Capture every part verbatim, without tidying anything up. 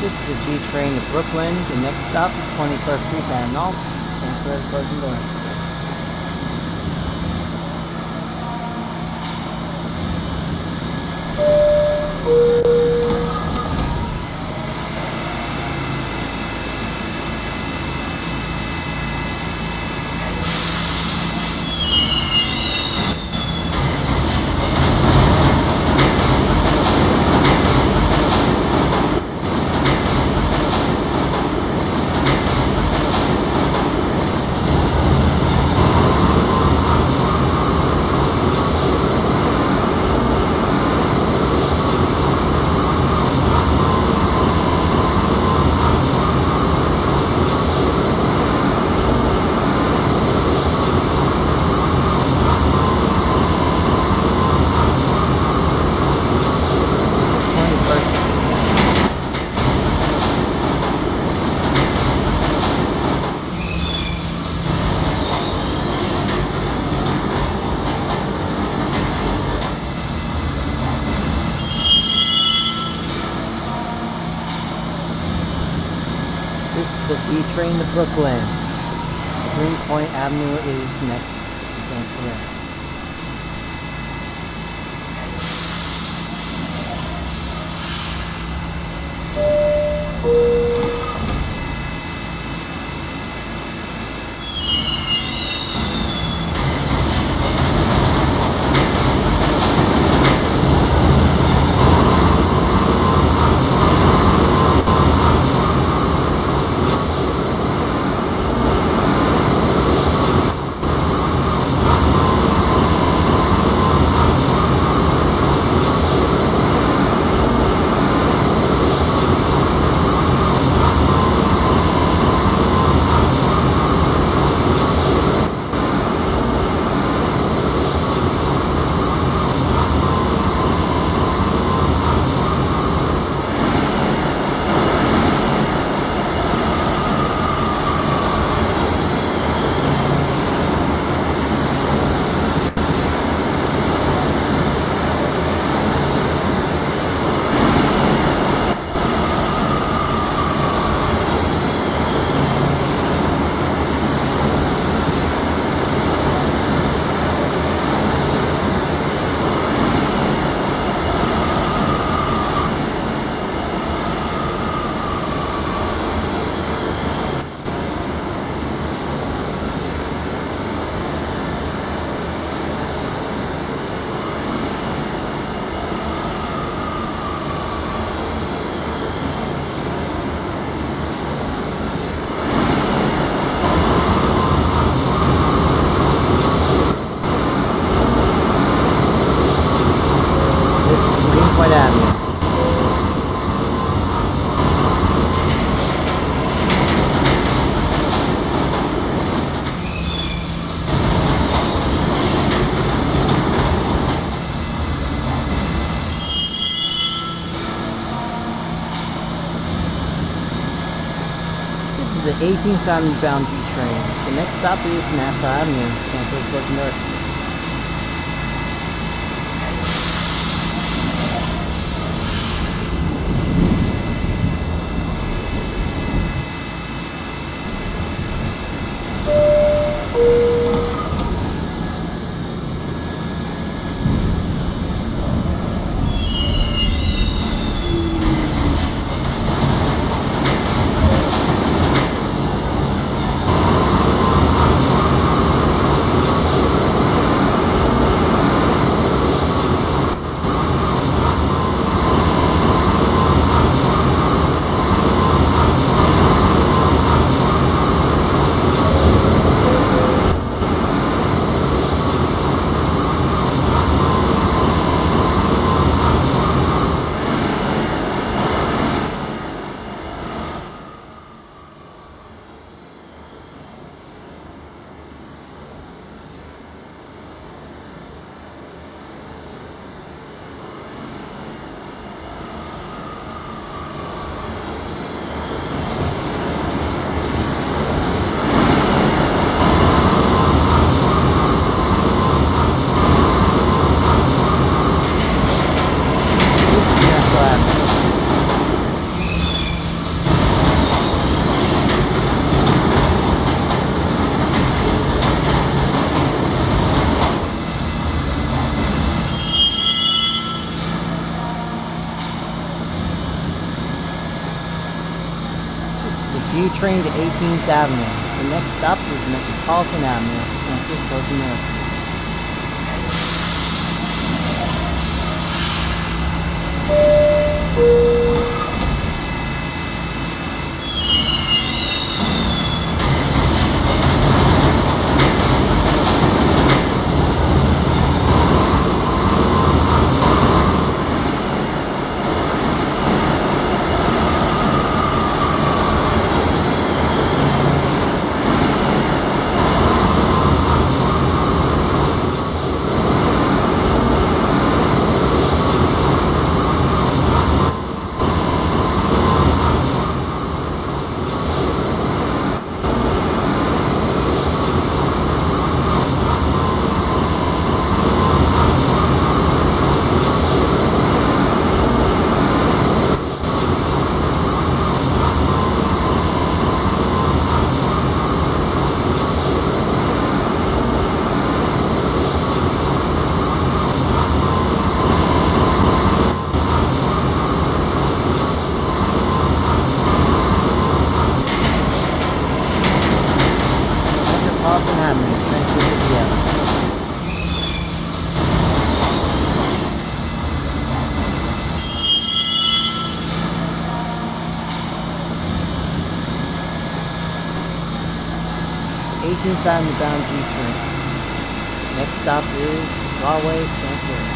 This is the G train to Brooklyn. The next stop is twenty-first Street and N Y C T. Thank you for closing doors. This is the D train to Brooklyn. Greenpoint Avenue is next. Stand clear. The eighteenth Avenue bound G train. The next stop is Nassau Avenue. Stand for closing doors, please. G train to eighteenth Avenue. The next stop is Metropolitan Avenue. Thank you, closing the rest. eighteenth Avenue bound G train. Next stop is Broadway, Stanford.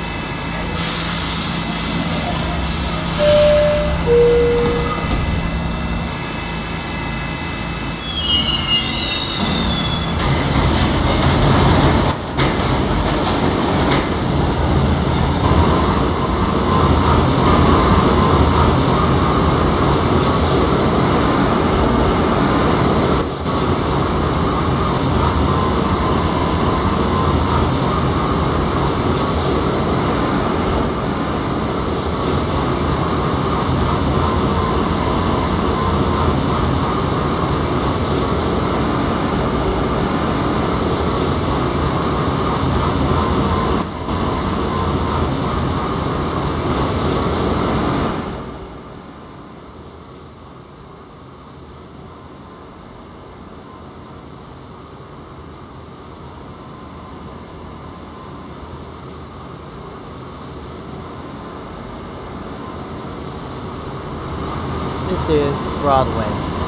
This is Broadway.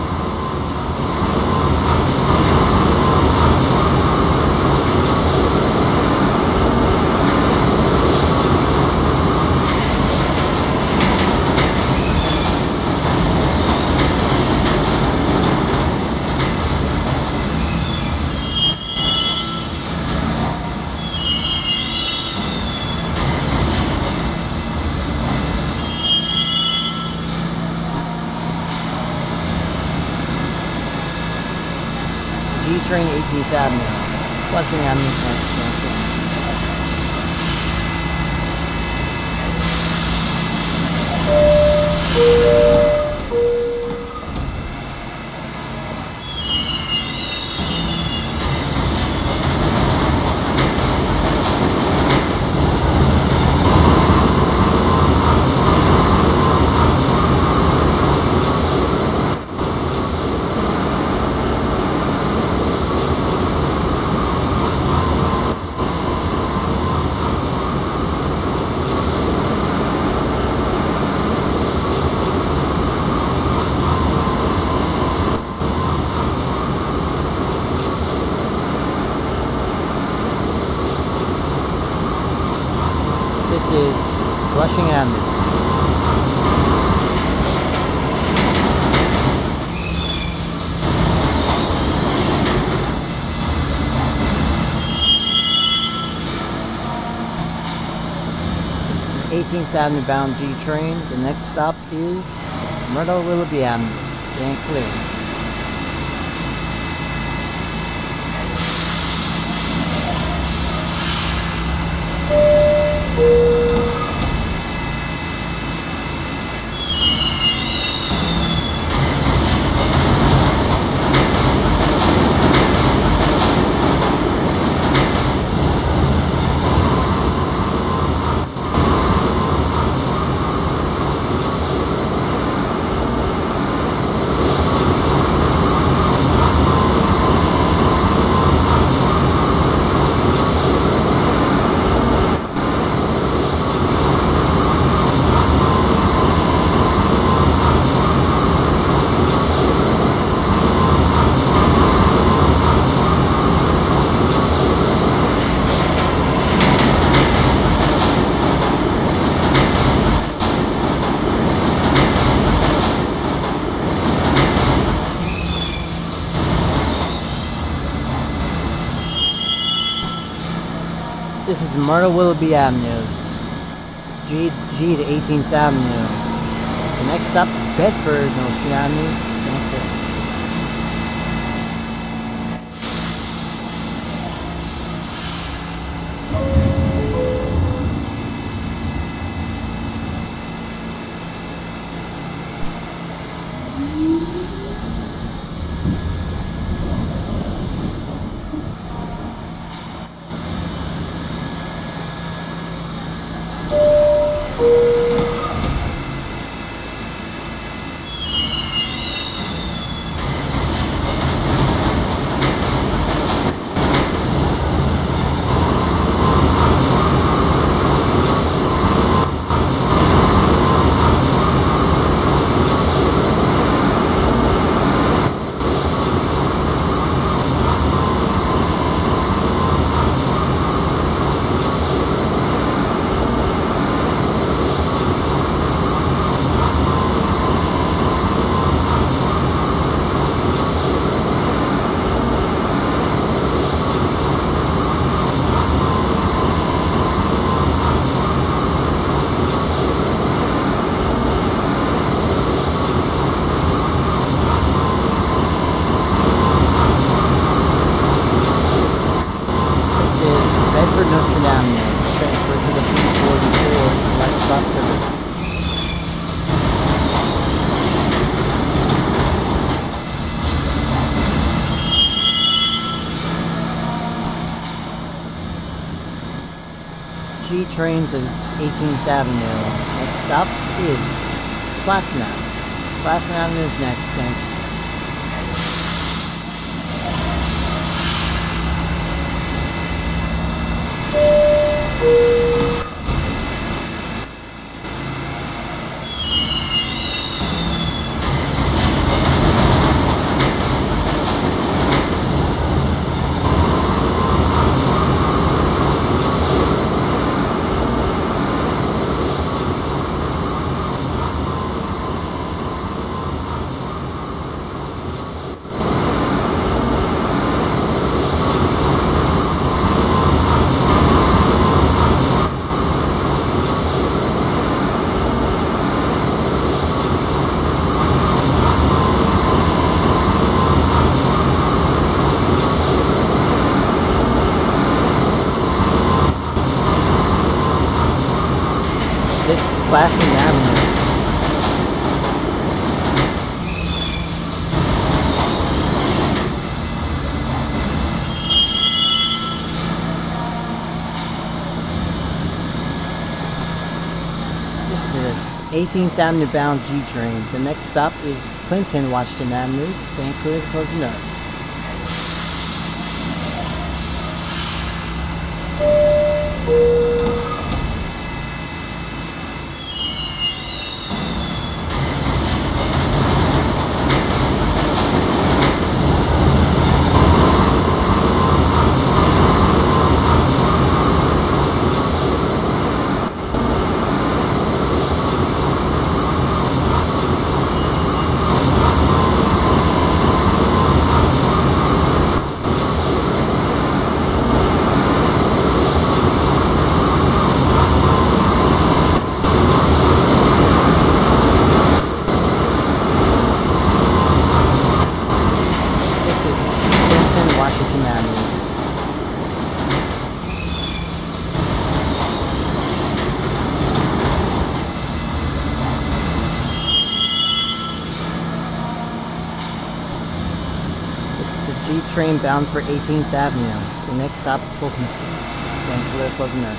G train eighteenth Avenue, Flushing Avenue, Stanford. This is Flushing Avenue. eighteenth Avenue bound G train. The next stop is Myrtle Willoughby Avenue. Stand clear. is Myrtle Willoughby Avenues. G, G to eighteenth Avenue. The next stop is Bedford, North Street Avenues. Stand clear. G train to eighteenth Avenue. Next stop is Classen Avenue. Classen Avenue is next. Thank you. Classen Avenue. This is an eighteenth Avenue bound G train. The next stop is Clinton, Washington Avenue. Stand clear, close the nose. G train bound for eighteenth Avenue. The next stop is Fulton Street. Stand clear, close the nose.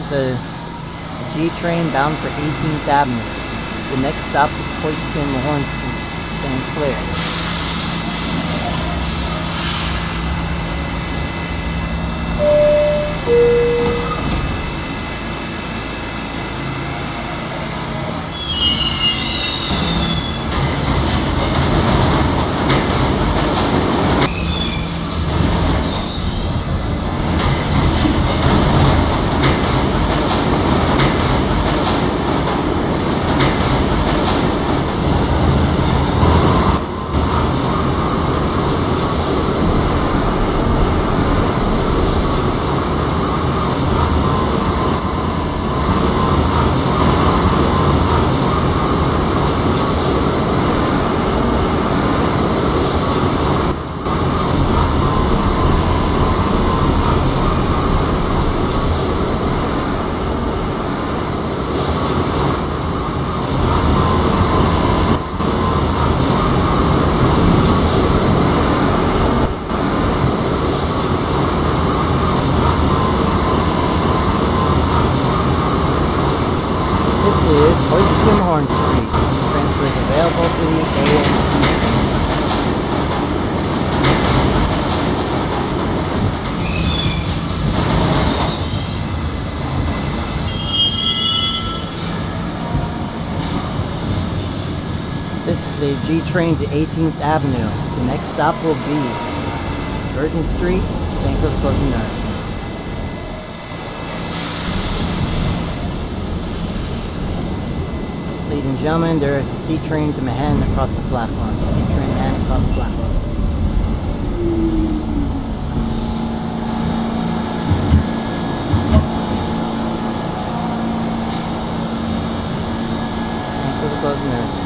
is a G train bound for eighteenth Avenue. The next stop is Hoyt-Skim-Horn Street. Stand clear. Is Hoyt-Skim-Horn Street. Transfer is available to the A and C trains. This is a G train to eighteenth Avenue. The next stop will be Burton Street. Stand clear for closing notice. Ladies and gentlemen, there is a C train to Manhattan across the platform. C train to Manhattan across the platform. Stand clear for closing notice.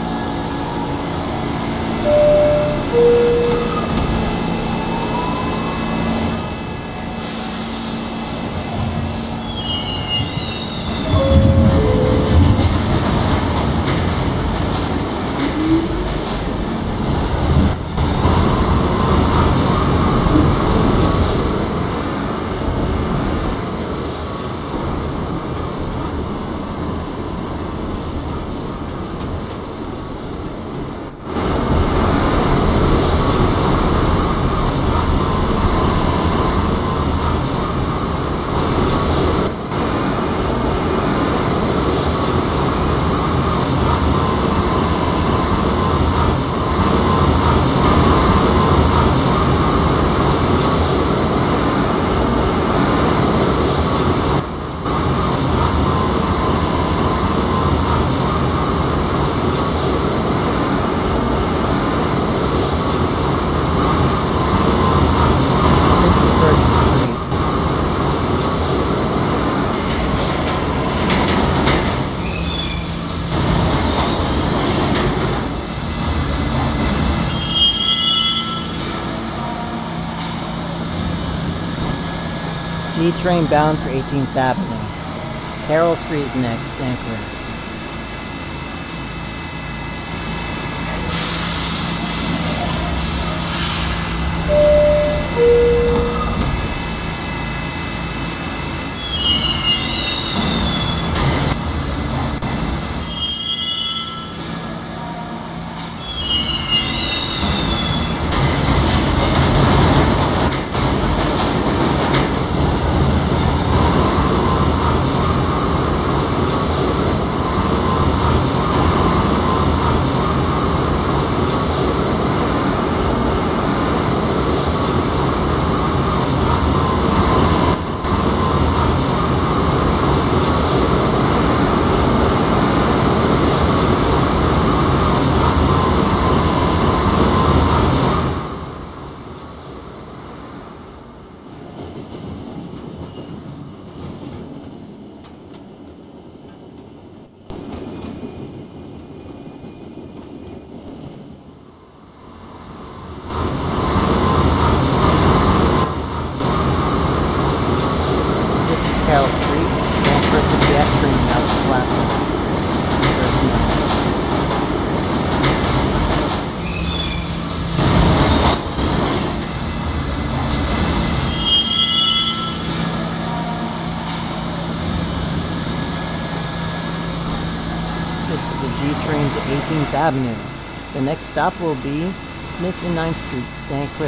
G train bound for eighteenth Avenue. Carroll Street is next. Stand clear. This is the G train to eighteenth Avenue. The next stop will be Smith and ninth Street. Stand clear.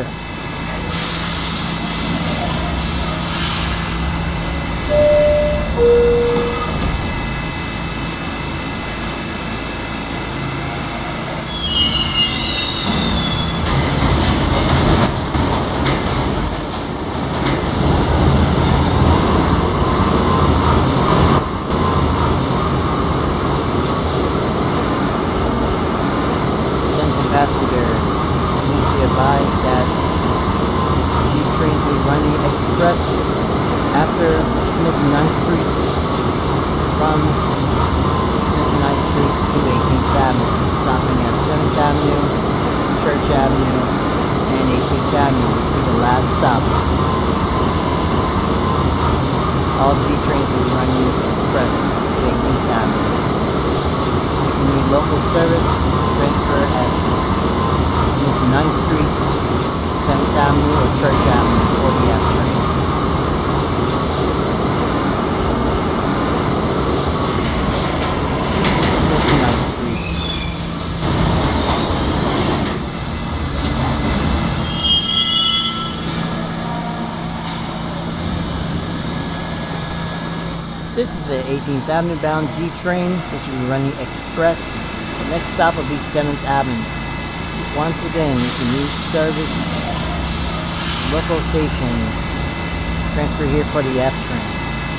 Passengers, please be advised that G trains will be running express after Smith and ninth Streets from Smith and ninth Streets to eighteenth Avenue, stopping at seventh Avenue, Church Avenue, and eighteenth Avenue, which will be the last stop. All G trains will be running express to eighteenth Avenue. If you need local service, transfer at ninth Streets, seventh Avenue, or Church Avenue for the F train. Smith and ninth Streets. This is the eighteenth Avenue bound G train, which will be running express. The next stop will be seventh Avenue. Once again, if you need service, local stations, transfer here for the F train.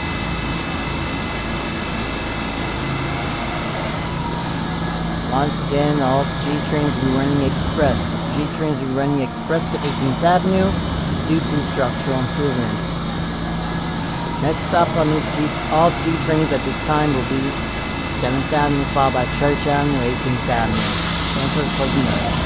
Once again, all G trains will be running express. G trains will be running express to eighteenth Avenue due to structural improvements. Next stop on this G, all G trains at this time will be seventh Avenue, followed by Church Avenue, eighteenth Avenue. Thanks for closing notice.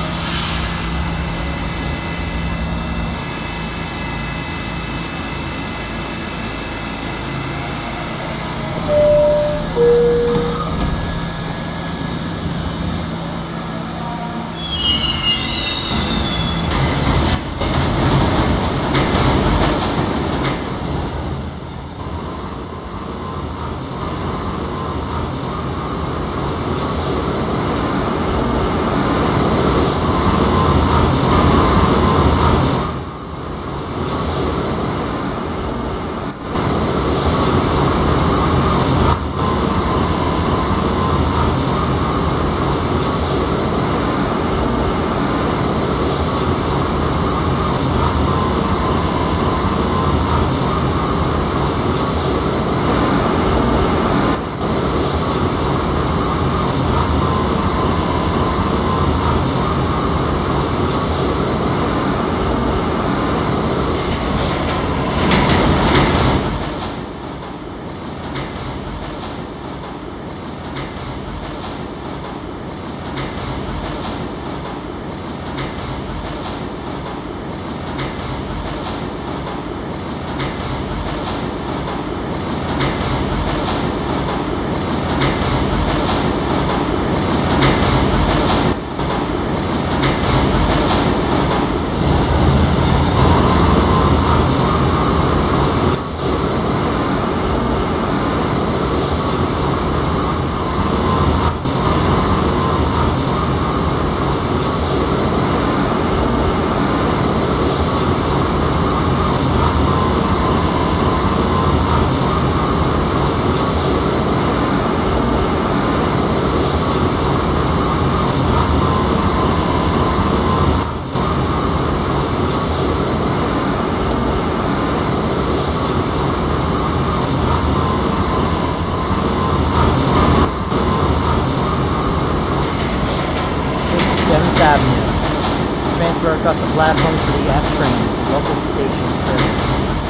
Avenue. Transfer across the platform for the F train for local station service.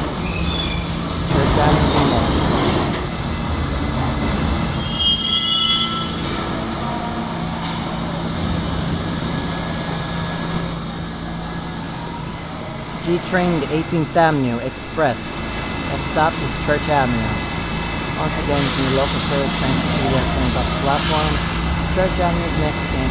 Church Avenue next. G train to eighteenth Avenue Express. Next stop is Church Avenue. Once again, from the local service, transfer to the F train across the platform. Church Avenue is next stand.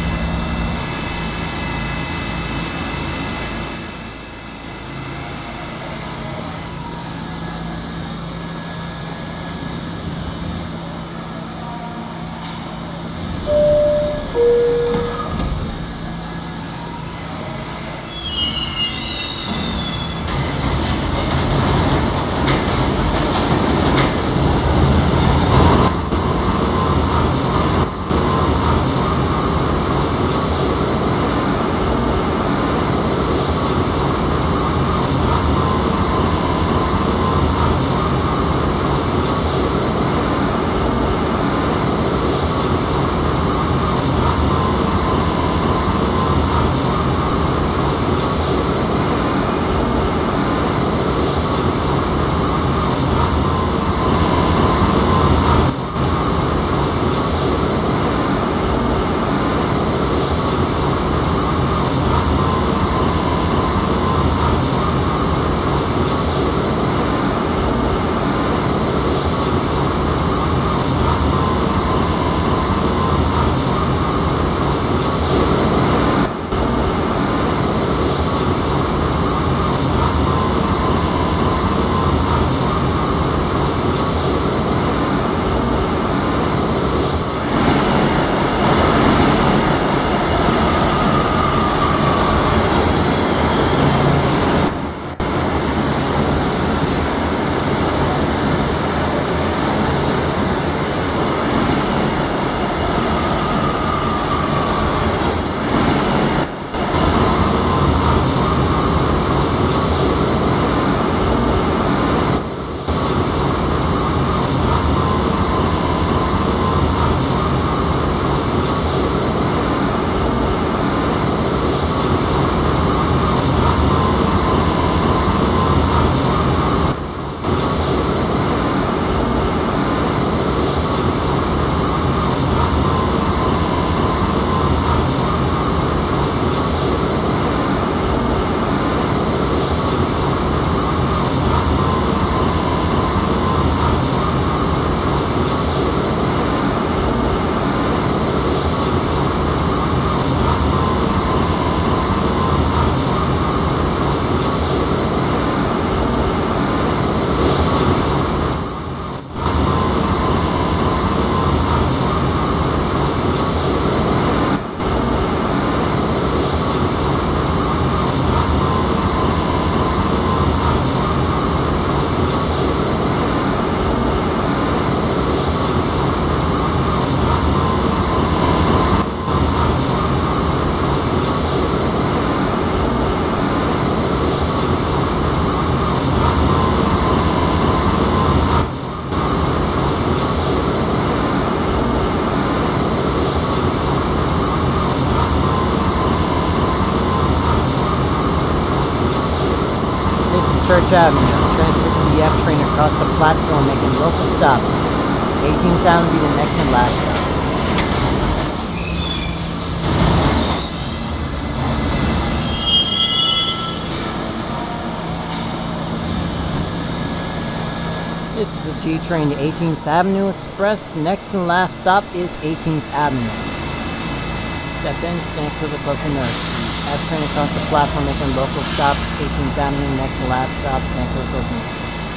Greenwich Avenue. Transfer to the F train across the platform, making local stops. eighteenth Avenue will be the next and last stop. This is a G train, the eighteenth Avenue Express. Next and last stop is eighteenth Avenue. Step in, stand clear to close the nurse. F train across the platform, making local stops. eighteenth Avenue, next and last stop, stand clear to close the nurse.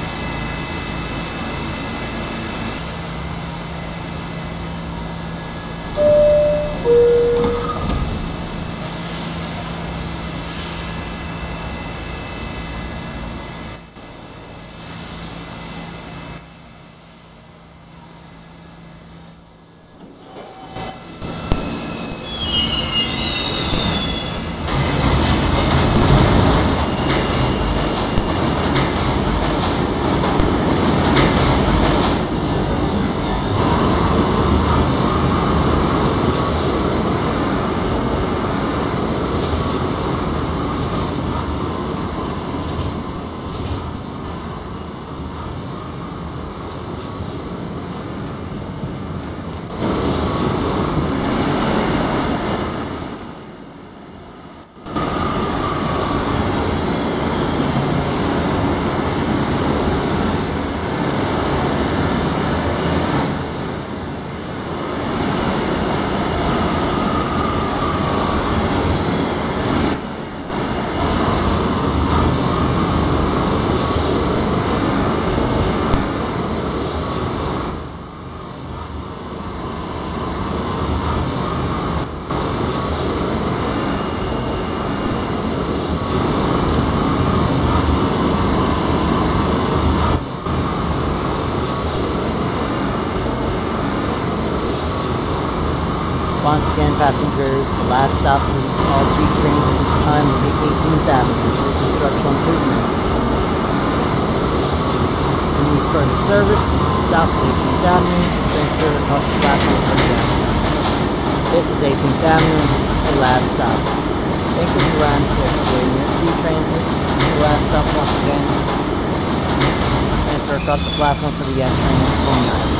Once again, passengers, the last stop for all G trains at this time will be eighteenth Avenue for construction improvements. We need further service south of eighteenth Avenue, transfer across the platform for example. This is eighteenth Avenue and this is the last stop. Thank you for riding with G Transit. This is the last stop once again. Transfer across the platform for the F train at Coney Island.